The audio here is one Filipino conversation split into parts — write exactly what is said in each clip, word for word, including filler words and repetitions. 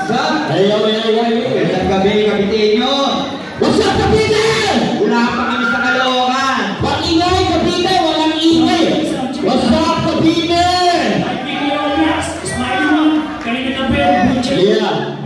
Ay, ay, ay, ay. Magandang gabi, Kapitenyo. What's up, Kapite? Wala pa kami sa Caloocan. Pag-ingay, Kapite. Walang ingay. What's up, Kapite? Yeah.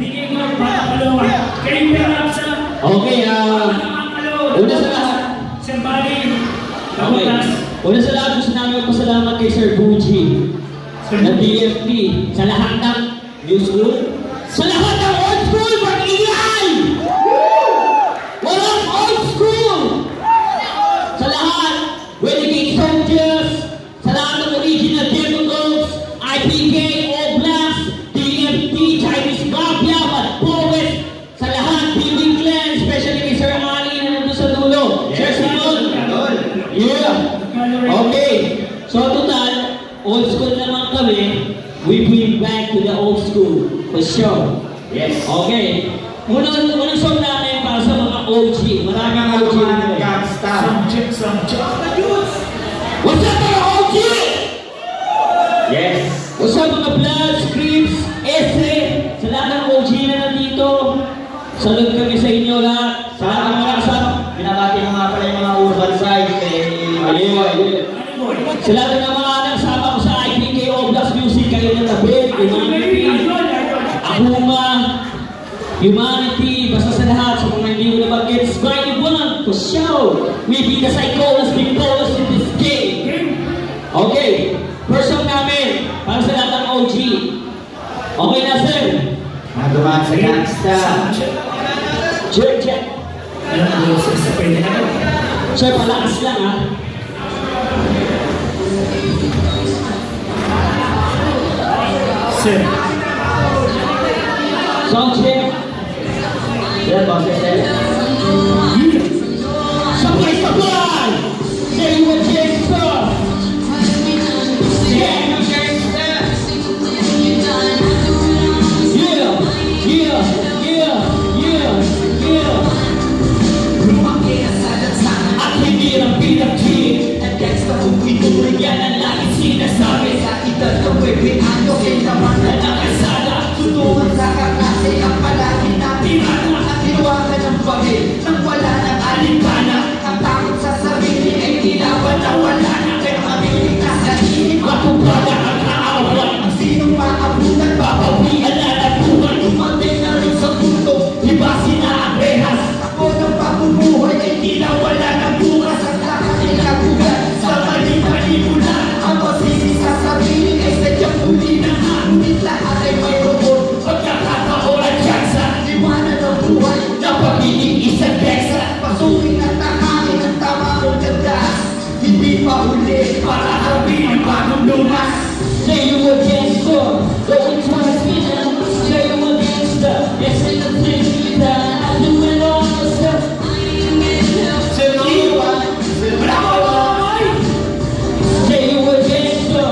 Okay, ah. Una sa lahat. Okay. Una sa lahat, gusto namin magpasalamat kay Sir Buji ng D F T sa lahat ng new school. Sa lahat ng old school, mag-ingay! Walang old school! Sa lahat, Renegade Soldiers, sa lahat ng original Democrats, I P K, Oblast, D F T, Chinese Mafia, Matpowes, sa lahat, B B Clan, especially kay Sir Ali na nandun sa dulo. Sir Simon! Yeah! Okay, so total, old school naman kami, we bring back to the old school, for sure. Yes. Okay. Unang, unang song namin para sa mga O G. Maraming O G. Gangsta. What's up mga O G? Yes. What's up mga Blood, Scripts, Ese, sa lahat ng O G na nandito. Salud kami sa inyo lahat. Sa lahat ng mga kasama. Binabati mo nga pala yung mga urban side. Sa lahat ng mga nakasama ko sa I P K Oblast Music, kayo na labit, Humanity, Akuma, Humanity, basta sa lahat, sa mga hindi ko na mag-get Squirty One, for sure, we be the psychologists, bipolas in this game. Okay, first song namin, para sa lahat ng O G. Okay na, sir? Mga dumaan sa gangsta. Check, check. Sir, palakas lang, ha? Sir. Sound check. Yan, boses eh. Sabay, sabay! Say what gangsta! Yeah, no gangsta! Yeah, yeah, yeah, yeah, yeah. At hindi lang pinag-kid. At gangsta kung ituloy yan ang laging sinasabi. Sa edad ng webiano, kinaman na nakasala. Tutungan sa kaklase ang palagi natin. At inuwagan ng bagay nang wala ng alipana. Ang takot sa sarili ay tilawan na wala na. Kaya mamilig na sa inig. Matubala ang kaaway. Ang sinong maabutan, Papawian na nabuhay. tumatay na rin sa puto. Iba sina ang rehas. Ako ng pamumuhay ay tila wala ng bukas. Ang lakas ay nagugat sa mali-mali mula. Ang pagsisi sa sarili ay sadyang huli na nga. Ngunit lahat ay may robot. Pagkakataon at tsansa. Iwanan ang buhay Na pagiging isang beksa. pasukin at takain ang tama mong landas. Hindi pa huli Para harapin ang bagong lunas. Say you against her. Going twice me now. Say you against her. Yes, I can take you down. I do it all myself. Say you Say you against her.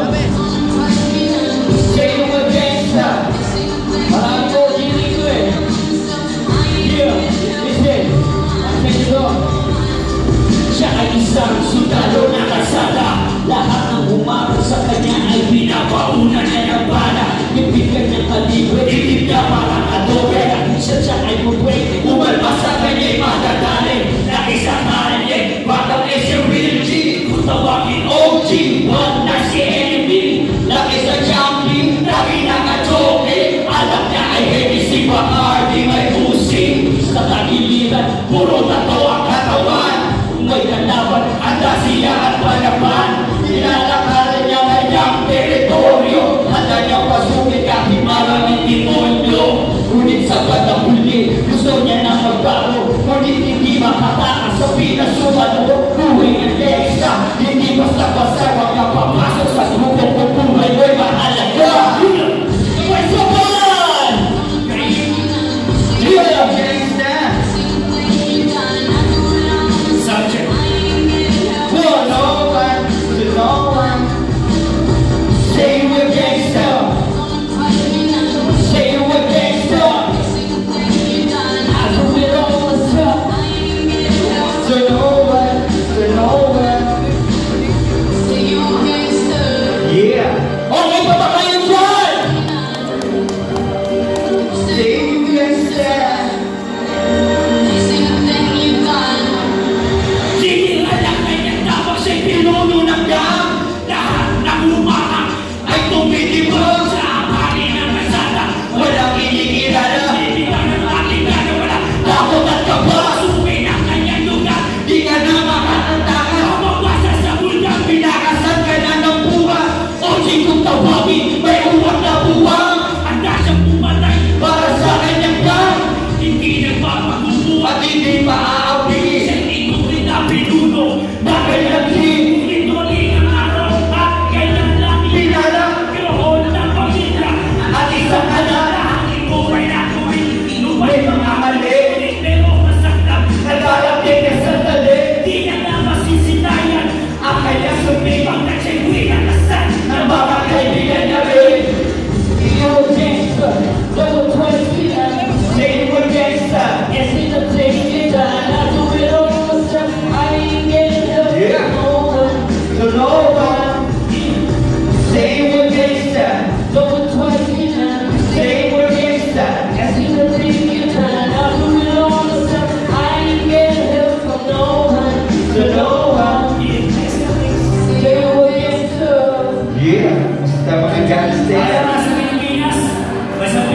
Say you against her. Marami ko dito eh. Yeah, listen. Listen ito. Siya ay isang sundalo na kasada. Lahat ng humarap sa kanya ay pinapauna niya ng bala. Ibigan ng kalibre, ilip niya parang adobe. Siya siya ay mupwede, umalma sa kanya'y madadali. Nakisamahan niya, batang S M Real G. Kung tawagin O G, one na si enemy. Laki sa jumping, laki na ka-joke. Alam niya ay heavy si Bacardi, may musing. Sa tagiliran, puro tato ang katawan. May kalaban, handa siya at palaban. Nilalakaran niya kanyang teritoryo. Handa niya pasukin kahit maraming demonyo. Ngunit sa bandang huli, gusto niya na magbago. Ngunit hindi makatakas sa pinasumalo. Buhay ng gangsta, hindi basta-basta. Huwag na papasok sa sumukong kung buhay mo'y mahalaga. May saban! Yeah! Gangsta. Subject. Caloocan.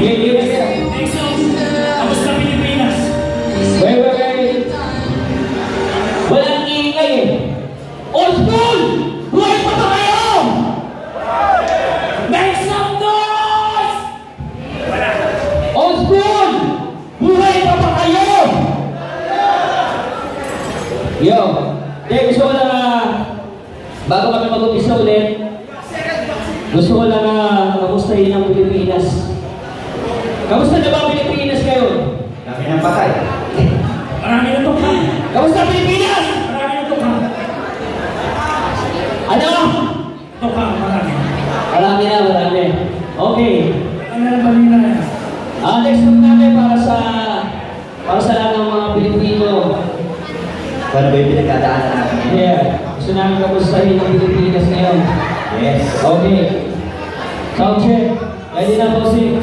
Sige, sige, sige. Next song. Kamusta Pilipinas? Wait, wait, wait. Walang ingay eh. Old school! Buhay pa ba kayo? Make some noise! Wala. Old school! Buhay pa ba kayo? Yo, eh, gusto ko lang na bago kami mag-umpisa ulit, gusto ko lang na kamustahin ang Pilipinas. Kamusta na ba ang Pilipinas ngayon? Kami ng patay. Marami na ito ka. Kamusta ang Pilipinas? Marami na ito ka. Ano? Ito ka, marami. Marami na, marami. Okay. Ano na balina yan? Ah, next song namin para sa para sa lahat ng mga Pilipino. Paano ba yung pinagkadaanan natin? Yeah. Gusto namin kamustahin ang Pilipinas ngayon. Yes. Okay. Sound check. Ready na po si...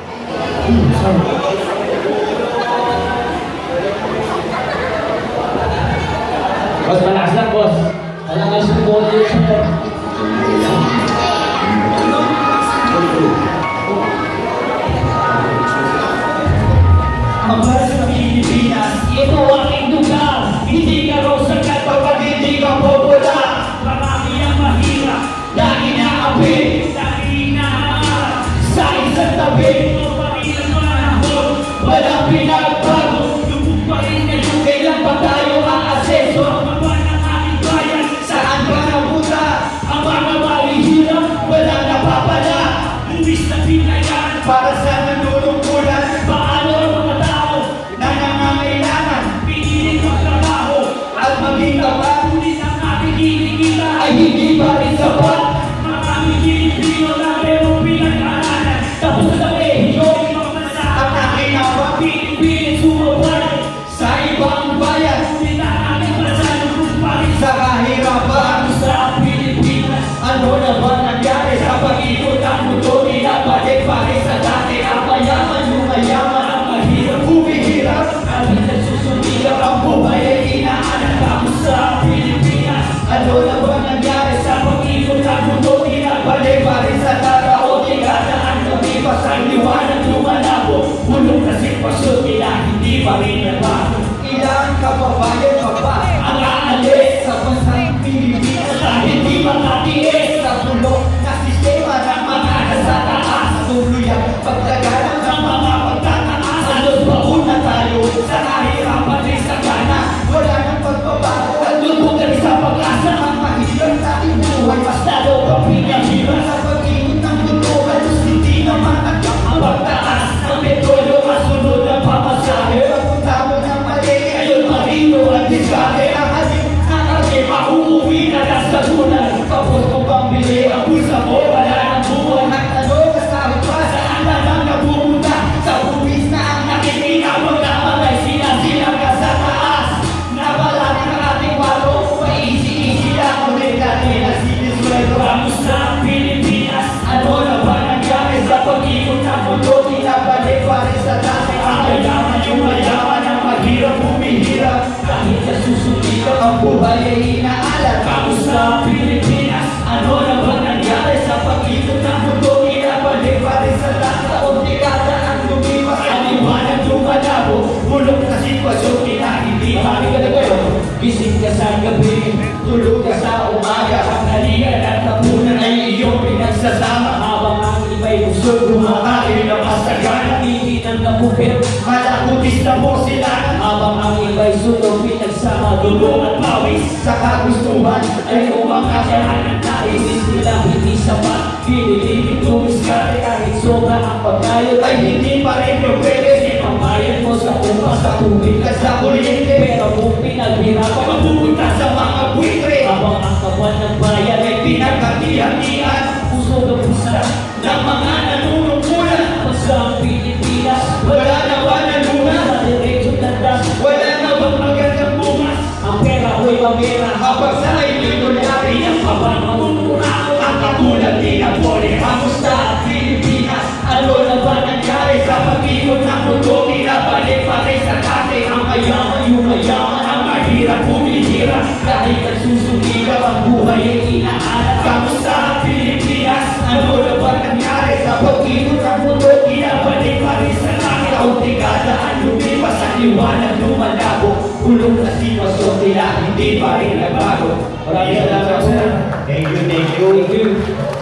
Boss, malakas lang, boss. Malakas yung body yun siya. Ang para sa Pilipinas, Ito aking lugar. Hindi ka raw sagat kapag hindi ka popular. marami ang mahirap. Lagi na api Dahil inaharap. sa isang tabi. Ito pa rin ang panahon. Walang pinagbago. Lubog pa rin ngayon. Kailan pa tayo aaseso? Pagbawa ng ating bayan. Saan ba napunta? Ang mga mahihirap, walang napapala. Luwis na pinayan. Para sa nanunungkulan, paano ang mga tao na nangangailangan Piniling magtrabaho. at maging tapat Ngunit ang ating kinikita ay hindi pa rin sapat. maraming Pilipino na merong pinag-aralan. Tapos na sa rehiyon, Ibang bansa ang aking nawa Pilipinas sumabay. sa ibang bayan. Ngunit ang ating bansa lubog pa rin Sa kahirapan, sa Pilipinas. ano na ba nangyari sa pag-ikot ang mundo? Pinabalik pa rin sa dati. Ang mayaman, yung mayaman, ang mahirap, humihirap. Kami nagsusumikap Ang buhay ay inaanak. ako sa Pilipinas. Ano na ba nangyari sa pag-ikot ang mundo? Pinabalik pa rin sa tao. Tigadaan lumipas ang liwanag lumalabo. Bulong na sitwasyon nila, hindi pa rin nagbago. Ilang kababayan pa ba ang aalis sa bansang Pilipinas na hindi makatiis sa bulok na sistema ng mga nasa taas? Tuloy ang paglaganap ng mga pagtataas. Halos mauna tayo sa kahirapan rin sa gana. Wala nang pagbabago at lubog na rin sa pag-asa. Ang mahirap sa ating buhay mas lalo pang pinahirap. Sa pag-ingot ng mundo halos hindi naman agad ang pagtaas ng petrolyo at sunod ng pamasahe. Pagpunta mo ng mali, ngayon marino at diskarte. Ang ating nakake, mauuwi na lang sa tunay. Tapos kung pambili ang bulsa mo, wala nang buwan. At ano, kasama pa, saan na lang napupunta? Sa buwis na ang nakikinabang na mga sila-silang ka sa taas. Nabalaki ng ating walo, paisi-isi lang ang regate na sinisweldo. Kamusta ang Pilipinas? Ano na ba nangyari sa pag-ikot ng mundo? Tinabalik pa rin sa dati. Ang mayaman, yung mayaman, ang mahirap, humihirap. Kahit nasusunod ang buhay ay inaalat. Kamusta ang Pilipinas? Ano na ba nangyari sa pag-ikot ng mundo? Tinabalik pa rin sa dati. Taong dekada ang lumipas. Ang liwanag lumalabo. Bulok na sitwasyon nila, hindi pa rin kayo. Gising ka sa gabi, tulog ka sa umaga. Ang halian at tapunan ay iyong pinagsasama. Habang ang iba'y usod, kumakain na masagana. Hindi ng kapupit, malakutis na po sila. Habang ang iba'y sunod, pinagsama. Dulo at pawis sa kagustuhan ay umakasyahan ng nais. Nila hindi sapat, pinilipin tumiskari. Kahit sobra ang pagkayot ay hindi pa rin yung pwede. Pamayan mo sa upa, sa tubig at sa kuryente. Pero kung pinaghirapan, mapupunta sa mga buitre. Habang ang kawan ng bayan ay pinagkatihanian. Puso ng pusa ng mga nanunungkulan. Basta ang Pilipinas, wala na ba na lunas? Sa diretsyon landas, wala na bang magandang bumas? Ang pera ko'y pamera, habang sa hindi kunyari ang kabang mamumura. Ang katulad ni Napoli, kamusta ang Pilipinas? Ano na ba nangyari sa pag-ikot ng mundo? Pinabalik pa rin sa dati. Ang mayaman, yung mayaman, ang mahirap, humihirap. Dahil nagsusumikap ang buhay ay inaalat. Kamusta ang Pilipinas? Ano na ba nangyari sa pag-ikot ng mundo? Pinabalik daan lumipas ang liwanag lumalabo. Ulong na sitwasyon tila hindi pa rin nagbago. Maraming salamat, sir. Thank you, thank you. Thank you.